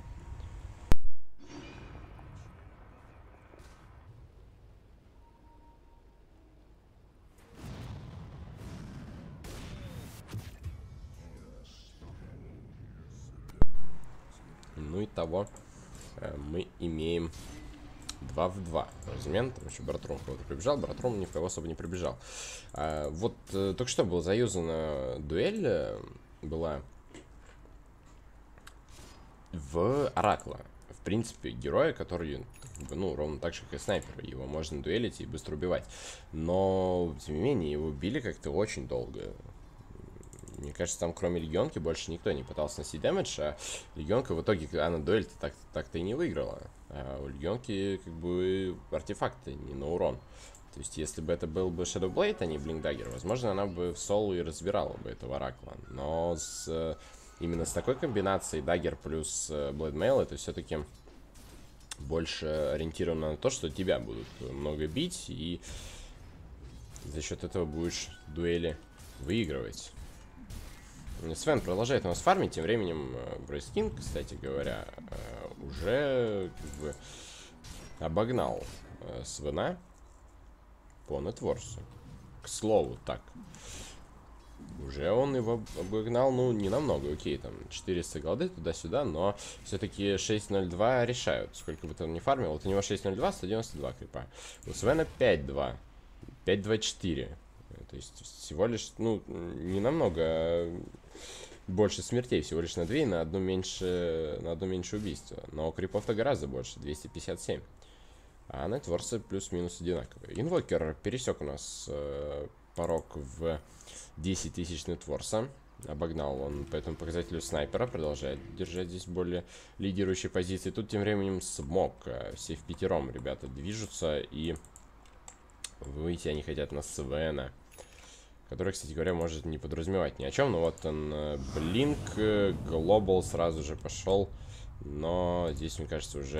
Ну и того мы имеем два в два размен. Там еще Братрум кого-то прибежал. Братрум ни в кого особо не прибежал. А, вот э, только что была заюзана дуэль. Э, была в Оракла. В принципе, героя, который, ну, ровно так же, как и снайпер. Его можно дуэлить и быстро убивать. Но, тем не менее, его били как-то очень долго. Мне кажется, там кроме Легионки больше никто не пытался носить дэмэдж, а Легионка в итоге, когда она дуэль-то так- так-то и не выиграла. А у Легионки, как бы, артефакты не на урон. То есть, если бы это был бы Shadow Blade, а не Blink Dagger, возможно, она бы в соло и разбирала бы этого Оракла. Но с, именно с такой комбинацией Dagger плюс Blade Mail, это все-таки больше ориентировано на то, что тебя будут много бить, и за счет этого будешь дуэли выигрывать. Свен продолжает у нас фармить, тем временем Брейскинг, кстати говоря, уже как бы обогнал Свена по нетворсу. К слову, так. Уже он его обогнал, ну, не намного, окей, там четыреста голды туда-сюда, но все-таки шесть ноль два решают, сколько бы ты он ни фармил. Вот у него шесть ноль два, сто девяносто два крипа. У Свена пять два, пять два четыре. То есть всего лишь, ну, не намного больше смертей, всего лишь на две и на одну меньше, на одно меньше убийства. Но крипов-то гораздо больше, двести пятьдесят семь. А нетворсы плюс-минус одинаковые. Инвокер пересек у нас э, порог в десять тысяч нетворса. Обогнал он по этому показателю снайпера, продолжает держать здесь более лидирующие позиции. Тут тем временем смог. Все в пятером ребята движутся, и выйти они хотят на Свена, который, кстати говоря, может не подразумевать ни о чем. Но вот он, Блинк, Глобал сразу же пошел. Но здесь, мне кажется, уже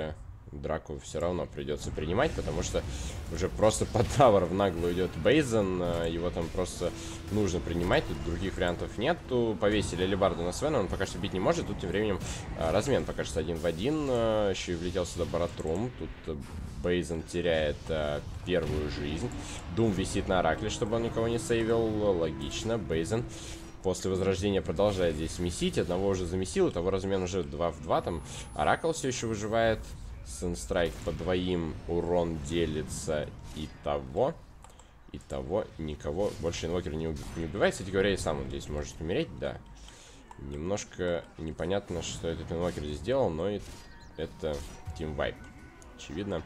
драку все равно придется принимать, потому что уже просто под тавер в наглую идет Бейзен, его там просто нужно принимать, тут других вариантов нету. Повесили алебарду на Свена, он пока что бить не может, тут тем временем размен пока что один в один, еще и влетел сюда Баратрум, тут Бейзен теряет первую жизнь, Дум висит на Оракле, чтобы он никого не сейвил, логично, Бейзен после возрождения продолжает здесь месить, одного уже замесил, того размен уже два в два, там Оракл все еще выживает. Сенстрайк по двоим, урон делится и того, и того, никого. Больше инвокер не, уби не убивает. Кстати говоря, и сам он здесь может умереть, да. Немножко непонятно, что этот инвокер здесь сделал, но и это тимвайп. Очевидно.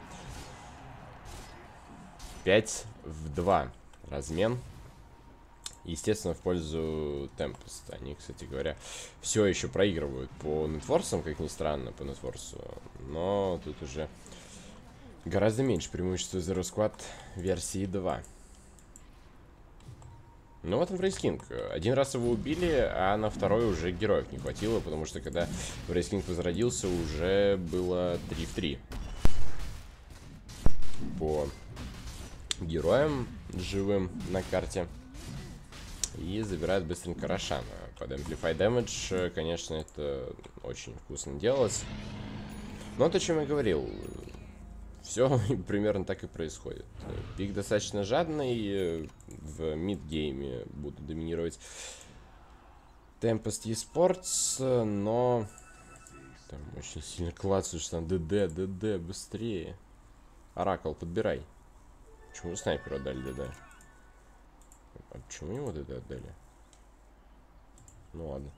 пять в два размен. Естественно, в пользу Tempest. Они, кстати говоря, все еще проигрывают по нетворсам, как ни странно, по нетворсу. Но тут уже гораздо меньше преимущества Zero Squad версии два. Ну вот он Брейскинг. Один раз его убили, а на второй уже героев не хватило, потому что когда Брейскинг возродился, уже было три в три. По героям живым на карте. И забирает быстренько Рошана. Под Amplify Damage, конечно, это очень вкусно делалось. Но то, о чем я говорил, все примерно так и происходит. Пик достаточно жадный, в мидгейме будут доминировать Tempest eSports, но там очень сильно клацают, что там ДД, ДД, быстрее. Оракл, подбирай. Почему снайперу отдали ДД? А почему его ДД отдали? Ну ладно.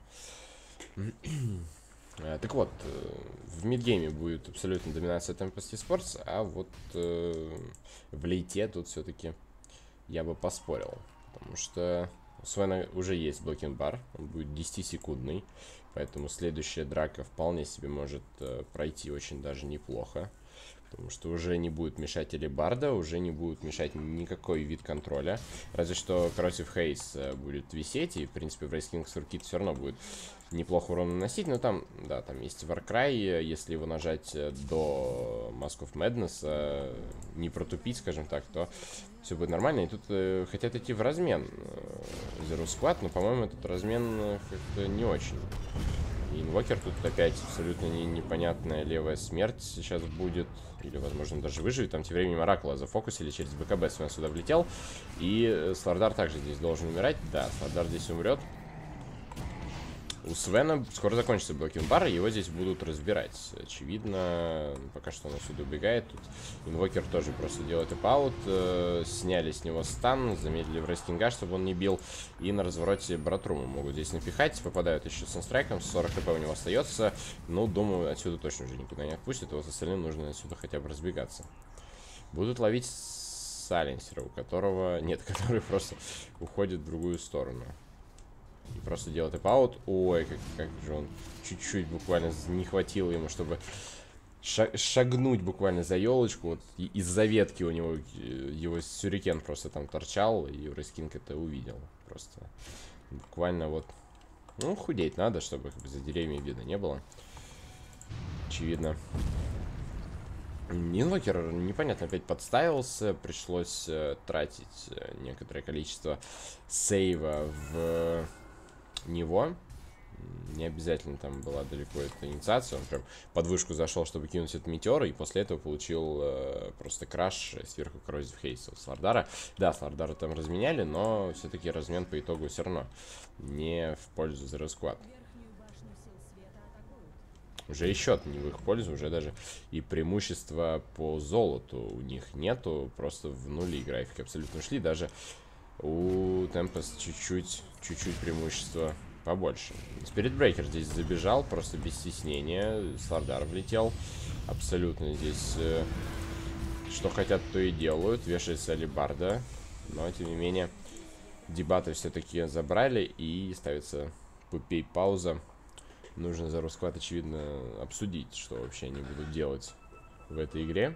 а, так вот, в мидгейме будет абсолютно доминация Tempest eSports, а вот э, в лейте тут все-таки я бы поспорил. Потому что у Свена уже есть блокинг бар, он будет десятисекундный, поэтому следующая драка вполне себе может э, пройти очень даже неплохо. Потому что уже не будет мешать алебарда, уже не будет мешать никакой вид контроля. Разве что Corrosive Haze будет висеть, и, в принципе, Брейскинг Суркит все равно будет неплохо урон наносить. Но там, да, там есть Warcry, если его нажать до Mask of Madness, не протупить, скажем так, то все будет нормально. И тут э, хотят идти в размен Zero Squad, но, по-моему, этот размен как-то не очень. И инвокер тут опять абсолютно не, непонятная левая смерть сейчас будет. Или, возможно, даже выживет. Там тем временем Оракла зафокусили через БКБ. Свен сюда влетел. И Слардар также здесь должен умирать. Да, Слардар здесь умрет. У Свена скоро закончится блокинг бар, и его здесь будут разбирать. Очевидно, пока что он отсюда убегает. Тут инвокер тоже просто делает эпаут. Э, сняли с него стан, замедлили в рейстинга, чтобы он не бил. И на развороте Братрума могут здесь напихать. Попадают еще с инстрайком. сорок хп у него остается. Ну, думаю, отсюда точно уже никуда не отпустит. И вот остальным нужно отсюда хотя бы разбегаться. Будут ловить сайленсера, у которого... Нет, который просто уходит в другую сторону. И просто делает эпаут. Ой, как, как же он чуть-чуть буквально не хватило ему, чтобы шагнуть буквально за елочку. Вот из-за ветки у него его сюрикен просто там торчал, и Брейскинг это увидел. Просто буквально вот... Ну, худеть надо, чтобы как бы за деревьями вида не было. Очевидно. Инвокер непонятно опять подставился. Пришлось э, тратить э, некоторое количество сейва в... него. Не обязательно там была далеко эта инициация. Он прям под вышку зашел, чтобы кинуть этот метеор, и после этого получил э, просто краш сверху Corrosive Haze у Слардара. Да, Слардара там разменяли, но все-таки размен по итогу все равно не в пользу Zero Squad. Уже и счет не в их пользу, уже даже и преимущества по золоту у них нету. Просто в нули графики абсолютно ушли. Даже у Tempest чуть-чуть, чуть-чуть преимущество побольше. Spirit Breaker здесь забежал, просто без стеснения. Слардар влетел. Абсолютно здесь э, что хотят, то и делают. Вешается алебарда. Но, тем не менее, дебаты все-таки забрали. И ставится пупей пауза. Нужно Zero Squad, очевидно, обсудить, что вообще они будут делать в этой игре.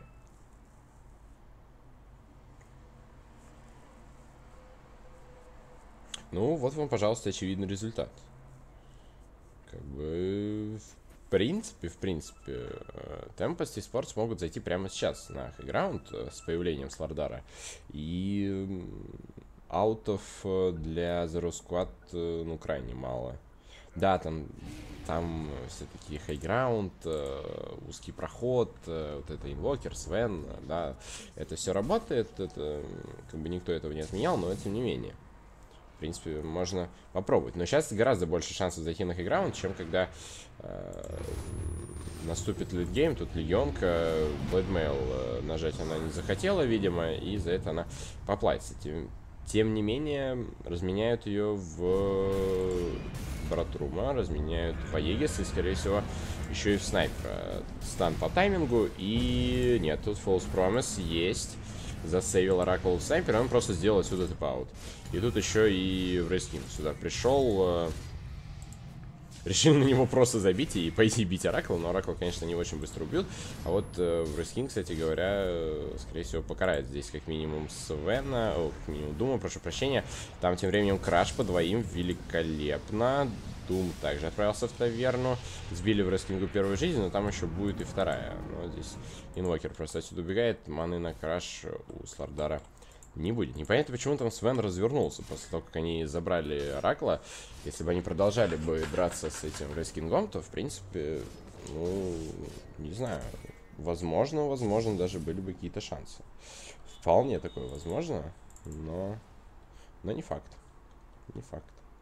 Ну, вот вам, пожалуйста, очевидный результат. Как бы принципе, в принципе, Tempest и Sports могут зайти прямо сейчас на хайграунд с появлением Слардара. И аутов для Zero Squad, ну, крайне мало. Да, там, там все-таки хайграунд, узкий проход, вот это инвокер, Свен, да, это все работает, это, как бы никто этого не отменял, но тем не менее. В принципе, можно попробовать. Но сейчас гораздо больше шансов зайти на хайграунд, чем когда э, наступит литгейм. Тут Легионка, Блэдмейл э, нажать она не захотела, видимо, и за это она поплатится. Тем, тем не менее, разменяют ее в Братрума, разменяют по Егис и, скорее всего, еще и в снайпера. Стан по таймингу, и нет, тут False Promise есть. Засейвил Оракл в снайпера, он просто сделал отсюда тэп-аут. И тут еще и в Рейскинг сюда пришел. Э, решил на него просто забить и пойти бить Оракл, но Оракл, конечно, не очень быстро убьют. А вот э, в Рейскинг, кстати говоря, э, скорее всего, покарает здесь как минимум Свена, о, как минимум Дума, прошу прощения. Там тем временем Краш по двоим, великолепно. Дум также отправился в таверну. Сбили в рестлингу первую жизнь, но там еще будет и вторая. Но здесь инвокер просто отсюда убегает. Маны на краш у Слардара не будет. Непонятно, почему там Свен развернулся после того, как они забрали Оракла. Если бы они продолжали бы драться с этим рестлингом, то, в принципе, ну, не знаю. Возможно, возможно, даже были бы какие-то шансы. Вполне такое возможно, но, но не факт. Не факт.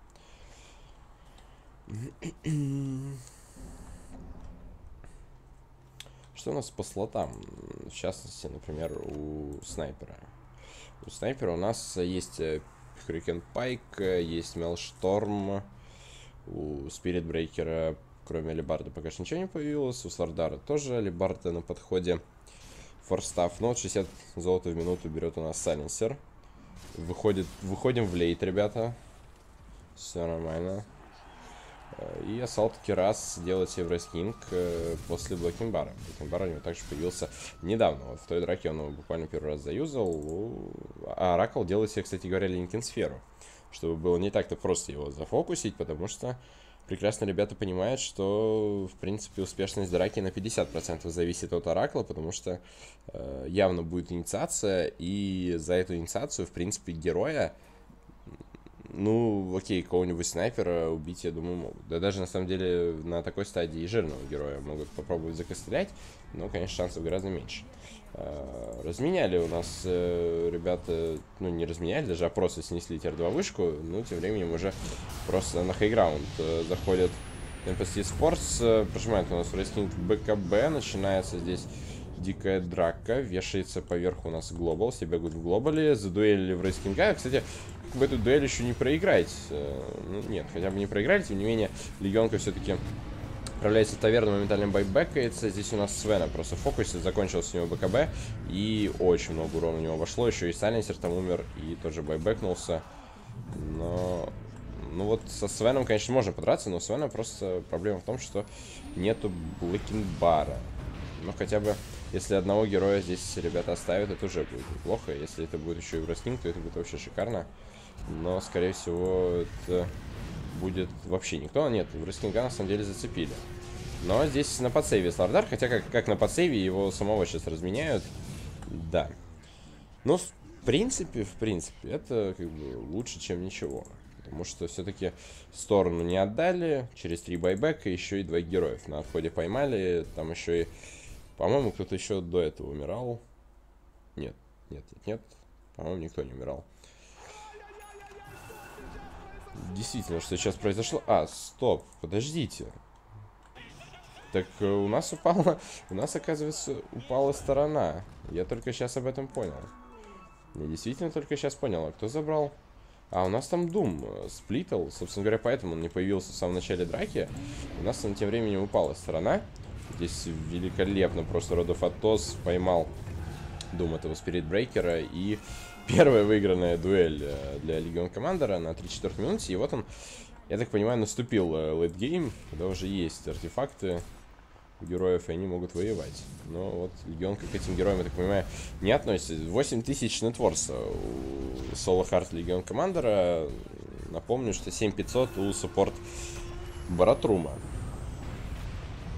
Что у нас по слотам? В частности, например, у снайпера. У снайпера у нас есть Hurricane Pike, есть Maelstrom. У Spirit Breaker, кроме Алибарда, пока что ничего не появилось. У Слардара тоже Алибарда на подходе. Форстав. Ну вот шестьдесят золота в минуту берет у нас Сайленсер. Выходит, выходим в лейт, ребята. Все нормально. И Ассалт таки раз делает себе в рейскинг э, после Блэкинбара. Блэкинбар у него также появился недавно. Вот в той драке он его буквально первый раз заюзал. А Оракл делает себе, кстати говоря, Линкин сферу. Чтобы было не так-то просто его зафокусить, потому что прекрасно ребята понимают, что, в принципе, успешность драки на пятьдесят процентов зависит от Оракла, потому что э, явно будет инициация, и за эту инициацию, в принципе, героя, ну, окей, какого-нибудь снайпера убить, я думаю, могут. Да даже, на самом деле, на такой стадии и жирного героя могут попробовать закострелять, но, конечно, шансов гораздо меньше. Разменяли у нас э, ребята, ну, не разменяли, даже а просто снесли тир два вышку, ну, тем временем уже просто на хайграунд э, заходят Tempest Sports, э, прожимает у нас рейскинг БКБ, начинается здесь дикая драка, вешается поверху у нас глобал, все бегают в глобале, задуэлили в рейскинга. Кстати, в эту дуэль еще не проиграть. Ну, нет, хотя бы не проиграли, тем не менее, Легионка все-таки отправляется в таверну, моментально байбекается. Здесь у нас Свена просто фокусит, закончился у него БКБ, и очень много урона у него вошло. Еще и Сайленсер там умер, и тоже байбекнулся. Но, ну вот со Свеном, конечно, можно подраться, но у Свена просто проблема в том, что нету Блэкинбара. Но хотя бы, если одного героя здесь ребята оставят, это уже будет неплохо. Если это будет еще и в рестлинг, то это будет вообще шикарно. Но, скорее всего, это будет вообще никто. Нет, в рестлинга на самом деле зацепили. Но здесь на подсейве Слардар, хотя как, как на подсейве его самого сейчас разменяют. Да. Ну, в принципе, в принципе, это как бы лучше, чем ничего. Потому что все-таки сторону не отдали. Через три байбека еще и двоих героев на входе поймали. Там еще и, по-моему, кто-то еще до этого умирал. Нет, нет, нет, нет. По-моему, никто не умирал. Действительно, что сейчас произошло? А, стоп, подождите. Так у нас упала... У нас, оказывается, упала сторона. Я только сейчас об этом понял. Я действительно только сейчас понял. А кто забрал? А, у нас там Дум сплитал. Собственно говоря, поэтому он не появился в самом начале драки. У нас там тем временем упала сторона. Здесь великолепно просто Род оф Атос поймал Дум этого Спиритбрейкера. И первая выигранная дуэль для Легион Командера на тридцать четвёртой минуте. И вот он, я так понимаю, наступил лейтгейм, когда уже есть артефакты у героев, и они могут воевать. Но вот Легион к этим героям, я так понимаю, не относится. восемь тысяч нетворса у Соло Хард Легион Командера. Напомню, что семь тысяч пятьсот у суппорт Баратрума.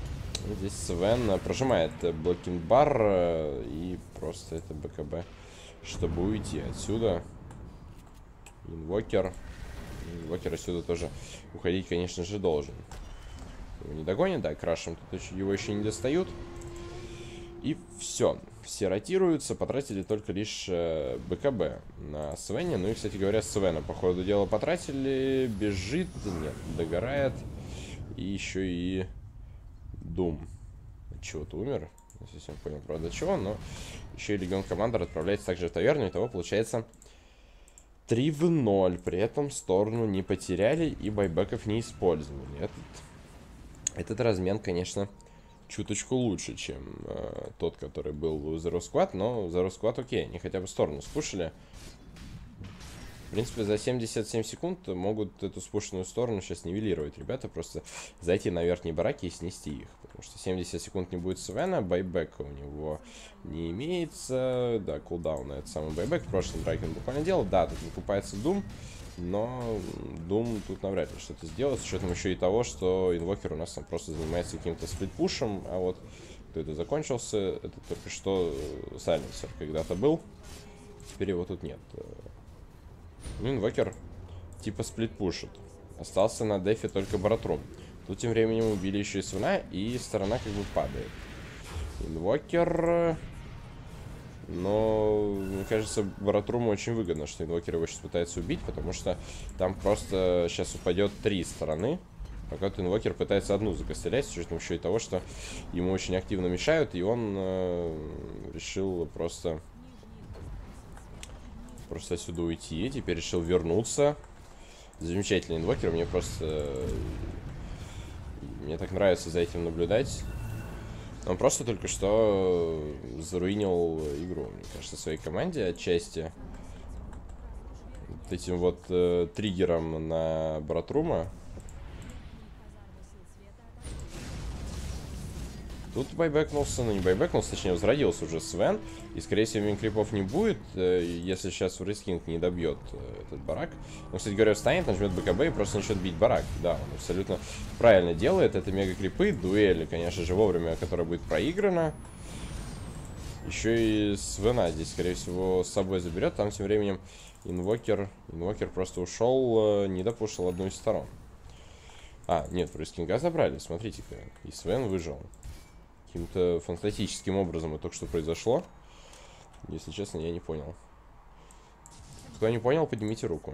Здесь Свен прожимает блокинг-бар и просто это БКБ, чтобы уйти отсюда. Инвокер. Инвокер отсюда тоже уходить, конечно же, должен. Его не догонят, да, крашем. Тут его еще не достают. И все. Все ротируются, потратили только лишь БКБ на Свене. Ну и, кстати говоря, Свена, по ходу дела, потратили. Бежит, нет, догорает. И еще и Дум. От чего-то умер. Не совсем понял, правда, чего, но еще и Легион Командер отправляется также в таверну. Итого получается три в ноль. При этом сторону не потеряли и байбеков не использовали. Этот, этот размен, конечно, чуточку лучше, чем э, тот, который был у Zero Squad. Но Zero Squad окей, они хотя бы сторону спушили. В принципе, за семьдесят семь секунд могут эту спушенную сторону сейчас нивелировать. Ребята, просто зайти на верхние бараки и снести их. Потому что семьдесят секунд не будет Свена, байбека у него не имеется. Да, кулдаун на этот самый байбек. В прошлом драке он буквально делал. Да, тут выкупается Дум. Но Дум тут навряд ли что-то сделает. С учетом еще и того, что инвокер у нас там просто занимается каким-то сплитпушем. А вот кто это закончился, это только что Сайленсер когда-то был. Теперь его тут нет. Ну, инвокер типа сплитпушит. Остался на дефе только Баратрум. Тут тем временем убили еще и Свена, и сторона как бы падает. Инвокер... Но, мне кажется, Баратруму очень выгодно, что инвокер его сейчас пытается убить, потому что там просто сейчас упадет три стороны. Пока вот инвокер пытается одну закостылять, с учетом еще и того, что ему очень активно мешают, и он э, решил просто... Просто отсюда уйти. Теперь решил вернуться. Замечательный инвокер. Мне просто... Мне так нравится за этим наблюдать. Он просто только что заруинил игру, мне кажется, своей команде отчасти. Вот этим вот э, триггером на Баратрума. Тут байбекнулся, ну не байбекнулся, точнее возродился уже Свен. И скорее всего мин-крипов не будет, если сейчас Врейскинг не добьет этот барак. Он, кстати говоря, встанет, нажмет БКБ и просто начнет бить барак. Да, он абсолютно правильно делает. Это мега-крипы, дуэль, конечно же, вовремя, которая будет проиграна. Еще и Свена здесь, скорее всего, с собой заберет. Там тем временем инвокер, инвокер просто ушел, не допушил одну из сторон. А, нет, Врейскинга забрали, смотрите-ка. И Свен выжил. Каким-то фантастическим образом это только что произошло. Если честно, я не понял. Кто не понял, поднимите руку.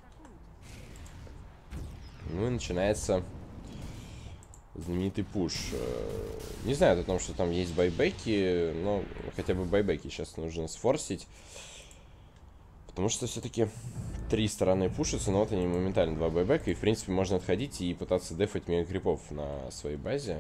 Ну и начинается знаменитый пуш. Не знаю о том, что там есть байбеки, но хотя бы байбеки сейчас нужно сфорсить. Потому что все-таки три стороны пушатся, но вот они моментально два байбека. И в принципе можно отходить и пытаться дефать мега-крипов на своей базе.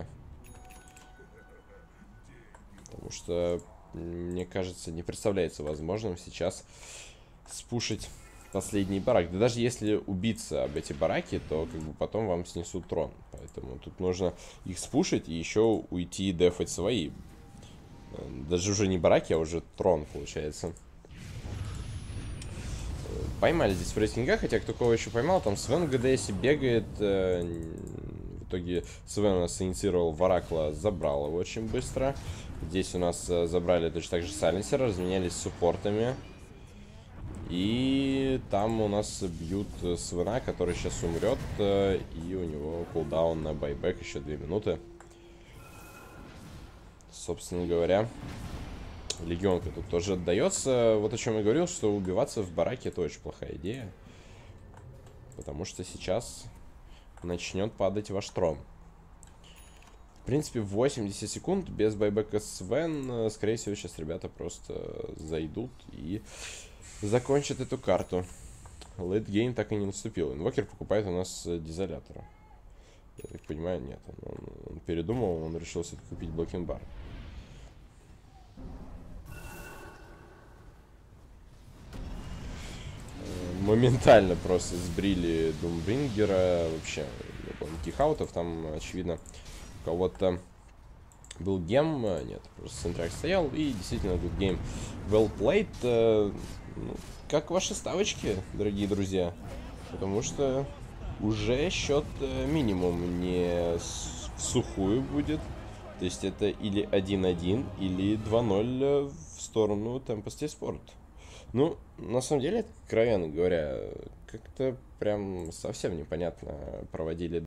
Потому что, мне кажется, не представляется возможным сейчас спушить последний барак. Да даже если убиться об эти бараки, то как бы потом вам снесут трон. Поэтому тут нужно их спушить и еще уйти и дефать свои. Даже уже не бараки, а уже трон получается. Поймали здесь Врейскинга, хотя кто кого еще поймал, там Свен в ГДСе бегает. В итоге Свен у нас инициировал Варакла, забрал его очень быстро. Здесь у нас забрали точно так же Сайленсера, разменялись с суппортами. И там у нас бьют Свена, который сейчас умрет. И у него кулдаун на байбек еще две минуты. Собственно говоря, Легионка тут тоже отдается. Вот о чем я говорил, что убиваться в бараке — это очень плохая идея. Потому что сейчас начнет падать ваш трон. В принципе, восемьдесят секунд без байбека Свен. Скорее всего, сейчас ребята просто зайдут и закончат эту карту. Лейтгейм так и не наступил. Инвокер покупает у нас дизолятора. Я так понимаю, нет. Он, он, он передумал, он решил все-таки купить блокинг-бар. Моментально просто сбрили Думбрингера. Вообще, не было никаких аутов. Там, очевидно, у кого-то был гем. Нет, просто Центрак стоял. И действительно, good game. Well played. Ну, как ваши ставочки, дорогие друзья? Потому что уже счет минимум не в сухую будет. То есть это или один-один, или два-ноль э, в сторону Tempest Sport. Ну, на самом деле, откровенно говоря, как-то прям совсем непонятно проводили